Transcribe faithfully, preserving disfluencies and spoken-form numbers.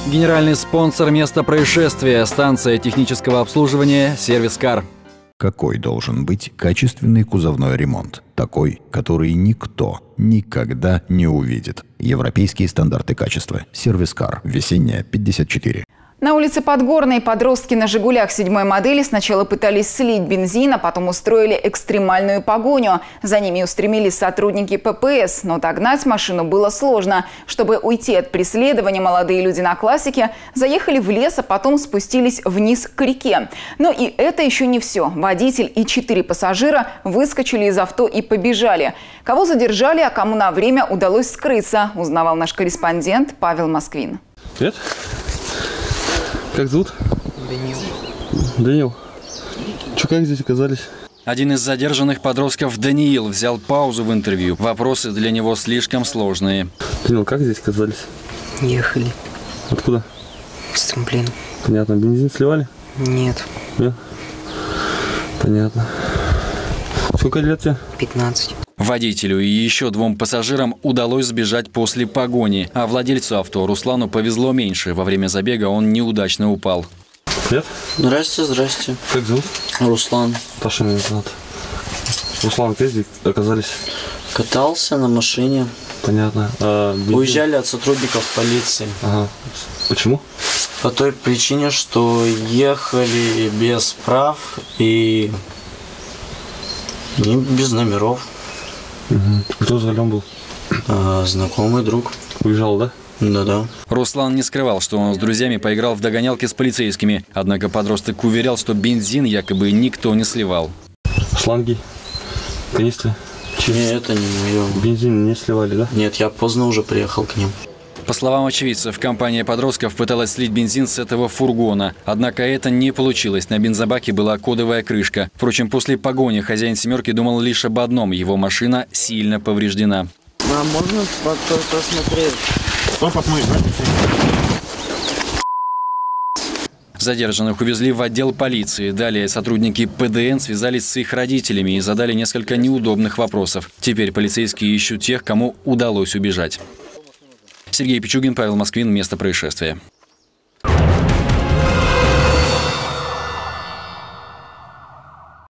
Генеральный спонсор места происшествия – станция технического обслуживания «Сервис-Кар». Какой должен быть качественный кузовной ремонт? Такой, который никто никогда не увидит. Европейские стандарты качества. «Сервис-Кар». Весенняя, пятьдесят четыре. На улице Подгорной подростки на «Жигулях» седьмой модели сначала пытались слить бензин, а потом устроили экстремальную погоню. За ними устремились сотрудники Пэ Пэ Эс, но догнать машину было сложно. Чтобы уйти от преследования, молодые люди на классике заехали в лес, а потом спустились вниз к реке. Но и это еще не все. Водитель и четыре пассажира выскочили из авто и побежали. Кого задержали, а кому на время удалось скрыться, узнавал наш корреспондент Павел Москвин. Привет. Как зовут? Данил. Данил. Че, как здесь оказались? Один из задержанных подростков, Даниил, взял паузу в интервью. Вопросы для него слишком сложные. Данил, как здесь оказались? Ехали. Откуда? С трамплина. Понятно. Бензин сливали? Нет. Нет? Понятно. Сколько лет тебе? пятнадцать. Водителю и еще двум пассажирам удалось сбежать после погони, а владельцу авто Руслану повезло меньше. Во время забега он неудачно упал. Привет. Здрасте, здрасте. Как зовут? Руслан. Паша меня зовут. Руслан, как здесь оказались? Катался на машине. Понятно. А, бензин? Уезжали от сотрудников полиции. Ага. Почему? По той причине, что ехали без прав и, и без номеров. Угу. Кто за рулем был? А, знакомый друг. Уезжал, да? Да-да. Руслан не скрывал, что он с друзьями поиграл в догонялки с полицейскими. Однако подросток уверял, что бензин якобы никто не сливал. Шланги, канистры? Не, это не мое. Бензин не сливали, да? Нет, я поздно уже приехал к ним. По словам очевидцев, компания подростков пыталась слить бензин с этого фургона. Однако это не получилось. На бензобаке была кодовая крышка. Впрочем, после погони хозяин «семерки» думал лишь об одном – его машина сильно повреждена. А можно посмотреть? Что посмотреть, Задержанных увезли в отдел полиции. Далее сотрудники Пэ Дэ Эн связались с их родителями и задали несколько неудобных вопросов. Теперь полицейские ищут тех, кому удалось убежать. Сергей Пичугин, Павел Москвин. Место происшествия.